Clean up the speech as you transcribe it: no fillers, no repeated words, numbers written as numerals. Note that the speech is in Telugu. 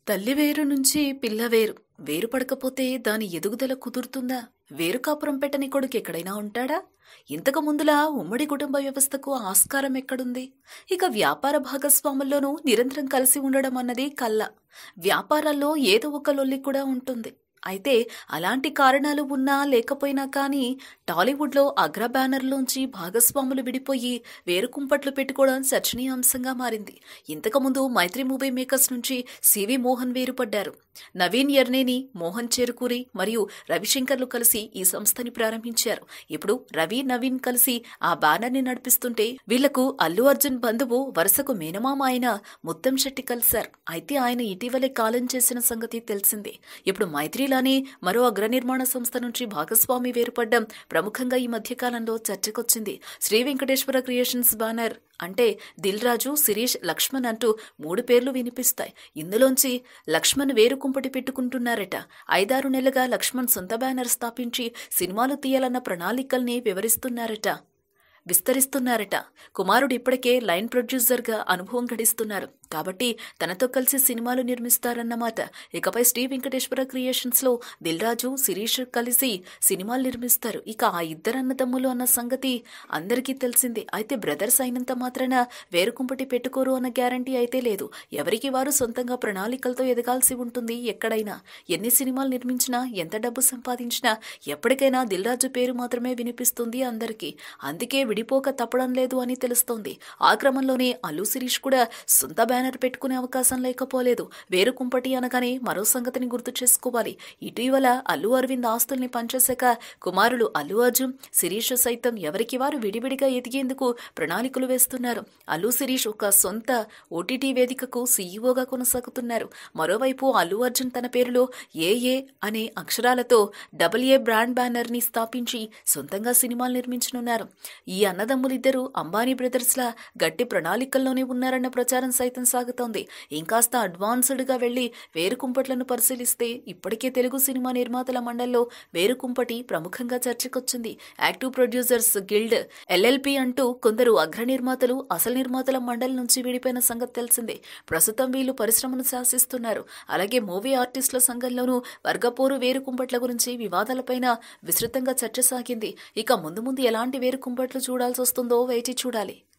తల్లి వేరు నుంచి పిల్ల వేరు. వేరు పడకపోతే దాని ఎదుగుదల కుదురుతుందా? వేరు కాపురం పెట్టని కొడుకు ఎక్కడైనా ఉంటాడా? ఇంతకు ముందులా ఉమ్మడి కుటుంబ వ్యవస్థకు ఆస్కారం ఎక్కడుంది? ఇక వ్యాపార భాగస్వాముల్లోనూ నిరంతరం కలిసి ఉండడం అన్నది కల్ల. వ్యాపారాల్లో ఏదో ఒక లొల్లి కూడా ఉంటుంది. అయితే అలాంటి కారణాలు ఉన్నా లేకపోయినా కానీ టాలీవుడ్లో అగ్ర బ్యానర్లోంచి భాగస్వాములు విడిపోయి వేరు కుంపట్లు పెట్టుకోవడం చర్చనీయాంశంగా మారింది. ఇంతకుముందు మైత్రి మూవీ మేకర్స్ నుంచి సివి మోహన్ వేరుపడ్డారు. నవీన్ యర్నేని, మోహన్ చేరుకూరి మరియు రవిశంకర్లు కలిసి ఈ సంస్థని ప్రారంభించారు. ఇప్పుడు రవి, నవీన్ కలిసి ఆ బ్యానర్ని నడిపిస్తుంటే వీళ్లకు అల్లు అర్జున్ బంధువు వరుసకు మేనమామ అయిన ముత్తంశెట్టి కలిశారు. అయితే ఆయన ఇటీవలే కాలం చేసిన సంగతి తెలిసిందే. ఇప్పుడు మైత్రిలానే మరో అగ్ర నిర్మాణ సంస్థ నుంచి భాగస్వామి వేరుపడ్డం ప్రముఖంగా ఈ మధ్యకాలంలో చర్చకొచ్చింది. శ్రీ వెంకటేశ్వర క్రియేషన్స్ బ్యానర్ అంటే దిల్ రాజు, శిరీష్, లక్ష్మణ్ అంటూ 3 పేర్లు వినిపిస్తాయి. ఇందులోంచి లక్ష్మణ్ వేరు కుంపటి పెట్టుకుంటున్నారట. 5-6 నెలలుగా లక్ష్మణ్ సొంత బ్యానర్ స్థాపించి సినిమాలు తీయాలన్న ప్రణాళికల్ని విస్తరిస్తున్నారట. కుమారుడు ఇప్పటికే లైన్ ప్రొడ్యూసర్గా అనుభవం గడిస్తున్నారు కాబట్టి తనతో కలిసి సినిమాలు నిర్మిస్తారన్నమాట. ఇకపై శ్రీ వెంకటేశ్వర క్రియేషన్స్ లో దిల్ రాజు, శిరీష్ కలిసి సినిమాలు నిర్మిస్తారు. ఇక ఆ ఇద్దరు అన్నదమ్ములు అన్న సంగతి అందరికీ తెలిసిందే. అయితే బ్రదర్స్ అయినంత మాత్రాన వేరుకుంపటి పెట్టుకోరు అన్న గ్యారంటీ అయితే లేదు. ఎవరికి వారు సొంతంగా ప్రణాళికలతో ఎదగాల్సి ఉంటుంది. ఎక్కడైనా ఎన్ని సినిమాలు నిర్మించినా, ఎంత డబ్బు సంపాదించినా ఎప్పటికైనా దిల్ రాజు పేరు మాత్రమే వినిపిస్తుంది అందరికీ. అందుకే విడిపోక తప్పడం లేదు అని తెలుస్తోంది. ఆ క్రమంలోనే అల్లు శిరీష్ కూడా సొంత బ్యానర్ పెట్టుకునే అవకాశం లేకపోలేదు. వేరు కుంపటి అనగానే మరో సంగతిని గుర్తు చేసుకోవాలి. ఇటీవల అల్లు అరవింద్ ఆస్తుల్ని పంచేశాక కుమారులు అల్లు అర్జున్, శిరీష్ సైతం ఎవరికి వారు విడివిడిగా ఎదిగేందుకు ప్రణాళికలు వేస్తున్నారు. అల్లు శిరీష్ ఒక సొంత ఓటీటీ వేదికకు సీఈఓగా కొనసాగుతున్నారు. మరోవైపు అల్లు అర్జున్ తన పేరులో ఏఏ అనే అక్షరాలతో AA బ్రాండ్ బ్యానర్ ని స్థాపించి సొంతంగా సినిమాలు నిర్మించనున్నారు. ఈ అన్నదమ్ములిద్దరూ అంబానీ బ్రదర్స్ లా గట్టి ప్రణాళికల్లోనే ఉన్నారన్న ప్రచారం సైతం సాగుతోంది. ఇంకాస్త అడ్వాన్స్డ్ గా వెళ్లి వేరుకుంపట్లను పరిశీలిస్తే ఇప్పటికే తెలుగు సినిమా నిర్మాతల మండల్లో వేరుకుంపటి ప్రముఖంగా చర్చకొచ్చింది. యాక్టివ్ ప్రొడ్యూసర్స్ గిల్డ్ LLP అంటూ కొందరు అగ్ర నిర్మాతలు అసలు నిర్మాతల మండలి నుంచి విడిపోయిన సంగతి తెలిసిందే. ప్రస్తుతం వీళ్లు పరిశ్రమను శాసిస్తున్నారు. అలాగే మూవీ ఆర్టిస్టుల సంఘంలోనూ వర్గపోరు వేరుకుంపట్ల గురించి వివాదాలపైన విస్తృతంగా చర్చ సాగింది. ఇక ముందు ముందు ఎలాంటి వేరుకుంపట్లు చూడాల్సి వస్తుందో వేచి చూడాలి.